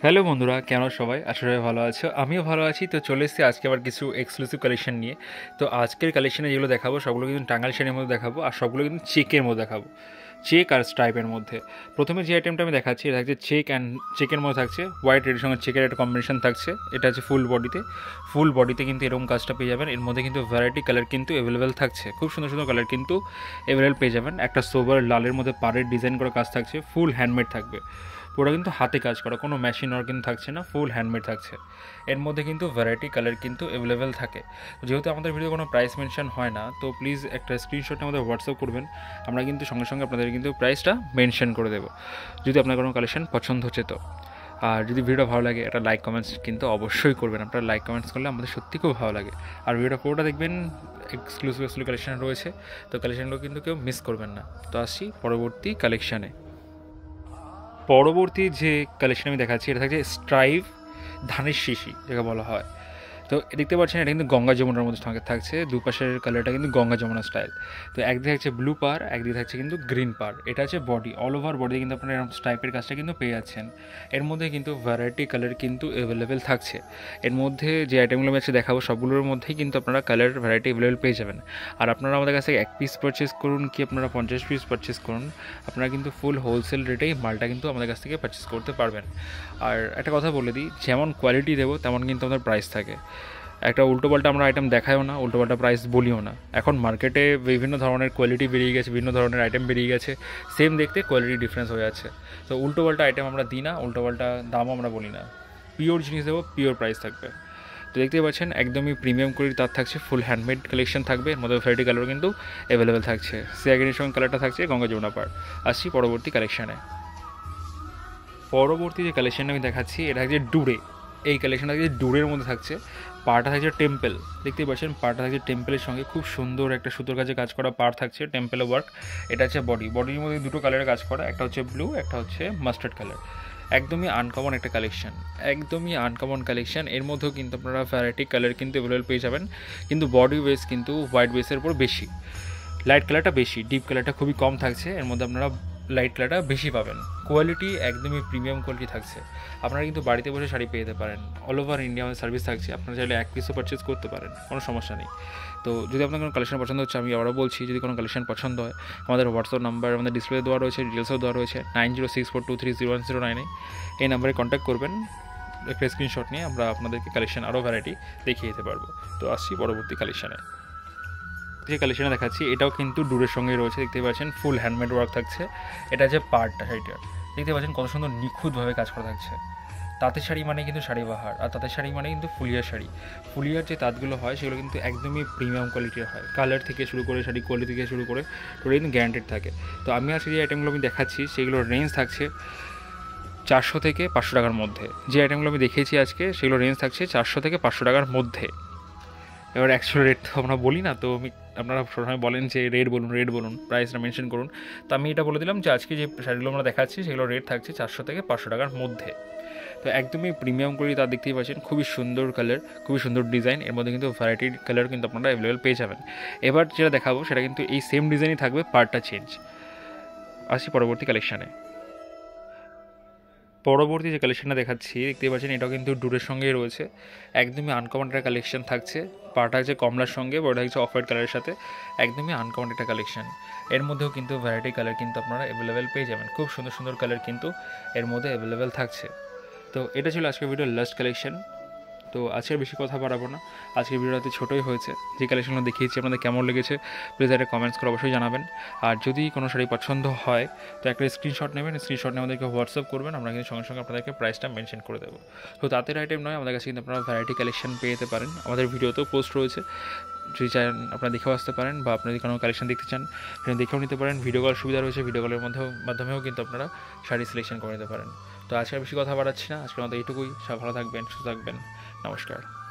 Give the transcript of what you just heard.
Hello বন্ধুরা, কেমন সবাই? আশা করি ভালো আছো। আমিও ভালো আছি। তো চলে এসেছি আজকে আবার কিছু এক্সক্লুসিভ কালেকশন নিয়ে। তো আজকের কালেকশনে যেগুলো দেখাবো সবগুলো কিন্তু টাঙ্গাইল শাড়ির মধ্যে দেখাবো, আর সবগুলো কিন্তু চেকের মধ্যে দেখাবো, চেক আর স্ট্রাইপের মধ্যে। প্রথমে যে আইটেমটা আমি দেখাচ্ছি এটা থাকছে চেকের মধ্যে থাকছে হোয়াইট রেডের সঙ্গে চেকের একটা কম্বিনেশন থাকছে। এটা হচ্ছে ফুল বডিতে কিন্তু এরকম কাজটা পেয়ে যাবেন। এর মধ্যে কিন্তু ভ্যারাইটি কালার কিন্তু অ্যাভেলেবেল থাকছে, খুব সুন্দর সুন্দর কালার কিন্তু অ্যাভেলেবেল পেয়ে যাবেন। একটা সোবার লালের মধ্যে পাড়ের ডিজাইন করা কাজ থাকছে, ফুল হ্যান্ডমেড থাকবে, পুরো কিন্তু হাতে কাজ করা, কোনো মেশিন ওয়ার্ক কিন্তু থাকছে না, ফুল হ্যান্ডমেড থাকছে। এর মধ্যে কিন্তু ভ্যারাইটি কালার কিন্তু অ্যাভেলেবেল থাকে। যেহেতু আমাদের ভিডিও কোনো প্রাইস মেনশন হয় না, তো প্লিজ একটা স্ক্রিনশট আমাদের হোয়াটসঅ্যাপ করবেন, আমরা কিন্তু সঙ্গে সঙ্গে আপনাদের কিন্তু প্রাইসটা মেনশন করে দেবো, যদি আপনার কোনো কালেকশন পছন্দ হচ্ছে তো। আর যদি ভিডিওটা ভালো লাগে একটা লাইক কমেন্টস কিন্তু অবশ্যই করবেন। আপনারা লাইক কমেন্টস করলে আমাদের সত্যি খুব ভালো লাগে। আর ভিডিওটা পুরোটা দেখবেন, এক্সক্লুসিভ কালেকশন রয়েছে, তো কালেকশনগুলো কিন্তু কেউ মিস করবেন না। তো আসছি পরবর্তী কালেকশানে। পরবর্তী যে কালেকশন আমি দেখাচ্ছি এটা থাকছে স্ট্রাইভ ধানের শিশি যাকে বলা হয়। তো দেখতে পাচ্ছেন এটা কিন্তু গঙ্গা যমুনার মধ্যে থাকছে, দুপাশের কালারটা কিন্তু গঙ্গা যমুনা স্টাইল। তো একদিকে থাকছে ব্লু পার, একদিকে থাকছে কিন্তু গ্রিন পার। এটা হচ্ছে বডি, অল ওভার বডিতে কিন্তু আপনারা এরকম স্ট্রাইপের কাজটা কিন্তু পেয়ে যাচ্ছেন। এর মধ্যে কিন্তু ভ্যারাইটি কালার কিন্তু অ্যাভেলেবেল থাকছে। এর মধ্যে যে আইটেমগুলো আমি আজকে দেখাবো সবগুলোর মধ্যেই কিন্তু আপনারা কালার ভ্যারাইটি অ্যাভেলেবেল পেয়ে যাবেন। আর আপনারা আমাদের কাছে এক পিস পারচেস করুন কি আপনারা 50 পিস পারচেস করুন, আপনারা কিন্তু ফুল হোলসেল রেটেই মালটা কিন্তু আমাদের কাছ থেকে পারচেস করতে পারবেন। আর একটা কথা বলে দিই, যেমন কোয়ালিটি দেবো তেমন কিন্তু আমাদের প্রাইস থাকে। একটা উল্টোপাল্টা আমরা আইটেম দেখাইও না, উল্টোপাল্টা প্রাইস বলিও না। এখন মার্কেটে বিভিন্ন ধরনের কোয়ালিটি বেরিয়ে গেছে, বিভিন্ন ধরনের আইটেম বেরিয়ে গেছে, সেম দেখতে কোয়ালিটি ডিফারেন্স হয়ে যাচ্ছে। তো উল্টোপাল্টা আইটেম আমরা দিই না, উল্টোপাল্টা দামও আমরা বলি না, পিওর জিনিস দেবো, পিওর প্রাইস থাকবে। তো দেখতেই পাচ্ছেন একদমই প্রিমিয়াম কোয়ালিটি তার থাকছে, ফুল হ্যান্ডমেড কালেকশন থাকবে। এর মধ্যে ভ্যারাইটি কালারও কিন্তু অ্যাভেলেবেল থাকছে। সিয়াগিনের সঙ্গে কালারটা থাকছে গঙ্গা যমুনা পার। আসছি পরবর্তী কালেকশানে। পরবর্তী যে কালেকশানটা আমি দেখাচ্ছি এটা হচ্ছে ডুরে। এই কালেকশনটা থাকছে ডুরের মধ্যে থাকছে, পাড়টা থাকছে টেম্পল। দেখতেই পাচ্ছেন পাড়টা থাকছে টেম্পলের সঙ্গে খুব সুন্দর একটা সুতোর কাছে কাজ করা পাড় থাকছে, টেম্পেলে ওয়ার্ক। এটা হচ্ছে বডির মধ্যে দুটো কালারের কাজ করা, একটা হচ্ছে ব্লু, একটা হচ্ছে মাস্টার্ড কালার। একদমই আনকমন একটা কালেকশন, একদমই আনকমন কালেকশন। এর মধ্যেও কিন্তু আপনারা ভ্যারাইটি কালার কিন্তু অ্যাভেলেবল পেয়ে যাবেন, কিন্তু বডি বেস কিন্তু হোয়াইট বেসের উপর বেশি, লাইট কালারটা বেশি, ডিপ কালারটা খুবই কম থাকছে। এর মধ্যে আপনারা লাইট কালারটা বেশি পাবেন। কোয়ালিটি একদমই প্রিমিয়াম কোয়ালিটি থাকছে। আপনারা কিন্তু বাড়িতে বসে শাড়ি পেয়ে যেতে পারেন, অল ওভার ইন্ডিয়া আমাদের সার্ভিস থাকছে। আপনারা চাইলে এক পিসও পারচেস করতে পারেন, কোনো সমস্যা নেই। তো যদি আপনার কোনো কালেকশন পছন্দ হচ্ছে, আমি আবারও বলছি, যদি কোনো কালেকশন পছন্দ হয় আমাদের হোয়াটসঅ্যাপ নাম্বার আমাদের ডিসপ্লে দেওয়া রয়েছে, ডিটেলসও দেওয়া রয়েছে 9064230109। এই নাম্বারে কন্ট্যাক্ট করবেন, একটা স্ক্রিনশট নিয়ে আমরা আপনাদেরকে কালেকশন আরও ভ্যারাইটি দেখিয়ে দিতে পারবো। তো আসছি পরবর্তী কালেকশানে। যে কালেকশনে দেখাচ্ছি এটাও কিন্তু ডুরের সঙ্গে রয়েছে, দেখতে পাচ্ছেন ফুল হ্যান্ডমেড ওয়ার্ক থাকছে। এটা হচ্ছে পার্টটা, শাড়িটার দেখতে পাচ্ছেন কত সুন্দর নিখুঁতভাবে কাজ করা থাকছে। তাঁতের শাড়ি মানে কিন্তু শাড়ি বাহার, আর তাঁতের শাড়ি মানে কিন্তু ফুলিয়ার শাড়ি। ফুলিয়ার যে তাঁতগুলো হয় সেগুলো কিন্তু একদমই প্রিমিয়াম কোয়ালিটির হয়, কালার থেকে শুরু করে শাড়ি কোয়ালিটি থেকে শুরু করে টোটালি কিন্তু গ্যারান্টেড থাকে। তো আমি আজকে যে আইটেমগুলো আমি দেখাচ্ছি সেগুলোর রেঞ্জ থাকছে 400 থেকে 500 টাকার মধ্যে। যে আইটেমগুলো আমি দেখিয়েছি আজকে সেগুলোর রেঞ্জ থাকছে 400 থেকে 500 টাকার মধ্যে। এবার অ্যাকচুয়াল রেট তো আমরা বলি না, তো আমি আপনারা সবসময় বলেন যে রেট বলুন, প্রাইসটা মেনশন করুন। তো আমি এটা বলে দিলাম যে আজকে যে শাড়িগুলো আমরা দেখাচ্ছি সেগুলো রেট থাকছে 400 থেকে 500 টাকার মধ্যে। তো একদমই প্রিমিয়াম করে তার দেখতেই পাচ্ছেন, খুবই সুন্দর কালার, খুবই সুন্দর ডিজাইন। এর মধ্যে কিন্তু ভ্যারাইটির কালার কিন্তু আপনারা অ্যাভেলেবেল পেয়ে যাবেন। এবার যেটা দেখাবো সেটা কিন্তু এই সেম ডিজাইনই থাকবে, পার্টটা চেঞ্জ। আসি পরবর্তী কালেকশানে। পরবর্তী যে কালেকশনটা দেখাচ্ছি দেখতে পাচ্ছেন এটাও কিন্তু ডুরের সঙ্গেই রয়েছে, একদমই আনকমন একটা কালেকশন থাকছে। পাটা হচ্ছে কমলার সঙ্গে, বড়টা হচ্ছে অফ হোয়াইট কালারের সাথে, একদমই আনকমন একটা কালেকশন। এর মধ্যেও কিন্তু ভ্যারাইটি কালার কিন্তু আপনারা অ্যাভেলেবেল পেয়ে যাবেন, খুব সুন্দর সুন্দর কালার কিন্তু এর মধ্যে অ্যাভেলেবেল থাকছে। তো এটা ছিল আজকের ভিডিওর লাস্ট কালেকশন। তো আজকের বেশি কথা বাড়াবো না, আজকের ভিডিওতে ছোটোই হয়েছে। যে কালেকশনগুলো দেখিয়েছি আপনাদের কেমন লেগেছে প্লিজ একটা কমেন্টস করে অবশ্যই জানাবেন। আর যদি কোনো শাড়ি পছন্দ হয় তো একটা স্ক্রিনশট নেবেন, স্ক্রিনশট নিয়ে আমাদেরকে হোয়াটসঅ্যাপ করবেন, আমরা কিন্তু সঙ্গে সঙ্গে আপনাদেরকে প্রাইসটা মেনশন করে দেবো। তো তাঁতের আইটেম নয়, আমাদের কাছে কিন্তু আপনারা ভ্যারাইটি কালেকশন পেয়ে যেতে পারেন, আমাদের ভিডিওতেও পোস্ট রয়েছে, যদি চান আপনারা দেখেও আসতে পারেন, বা আপনি যদি কোনো কালেকশন দেখতে চান সেখানে দেখেও নিতে পারেন। ভিডিও কল সুবিধা রয়েছে, ভিডিও কলের মাধ্যমেও কিন্তু আপনারা শাড়ি সিলেকশন করে নিতে পারেন। তো আজকে বেশি কথা বাড়াচ্ছি না, আজকের মতো এইটুকুই। সব ভালো থাকবেন, সুস্থ থাকবেন, নমস্কার।